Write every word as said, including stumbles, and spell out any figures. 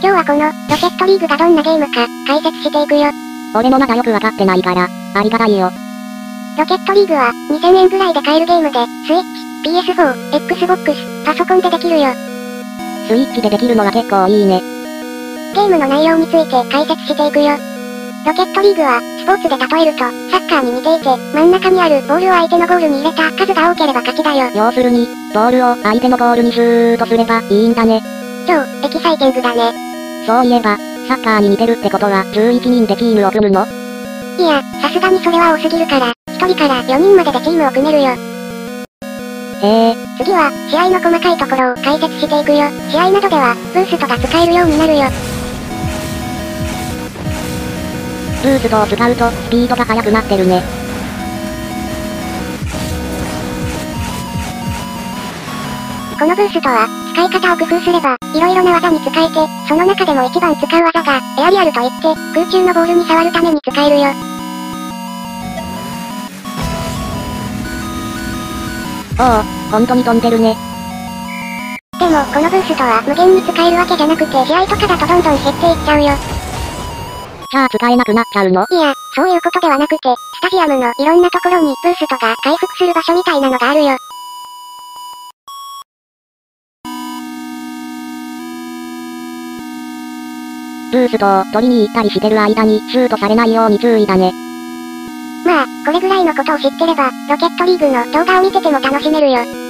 今日はこの、ロケットリーグがどんなゲームか、解説していくよ。 俺もまだよくわかってないから、ありがたいよ。 ロケットリーグは、にせんえんぐらいで買えるゲームで、スイッチ、ピーエスフォー、Xbox、パソコンでできるよ。 スイッチでできるのは結構いいね。 ゲームの内容について解説していくよ。ロケットリーグは、スポーツで例えると、サッカーに似ていて、真ん中にあるボールを相手のゴールに入れた数が多ければ勝ちだよ。 要するに、ボールを相手のゴールにシュートすればいいんだね。 超、エキサイティングだね。 そういえば、サッカーに似てるってことはじゅういちにんでチームを組むの？ いや、さすがにそれは多すぎるから、ひとりからよにんまででチームを組めるよ。 へえ。 次は、試合の細かいところを解説していくよ。試合などでは、ブーストが使えるようになるよ。 ブーストを使うと、スピードが速くなってるね。 このブーストは、使い方を工夫すれば、色々な技に使えて、その中でも一番使う技が、エアリアルといって、空中のボールに触るために使えるよ。 おお、本当に飛んでるね。 でも、このブーストは無限に使えるわけじゃなくて、試合とかだとどんどん減っていっちゃうよ。 じゃあ使えなくなっちゃうの？ いや、そういうことではなくて、スタジアムのいろんなところにブーストが回復する場所みたいなのがあるよ。 ブーストを取りに行ったりしてる間にシュートされないように注意だね。 まあ、これぐらいのことを知ってれば、ロケットリーグの動画を見てても楽しめるよ。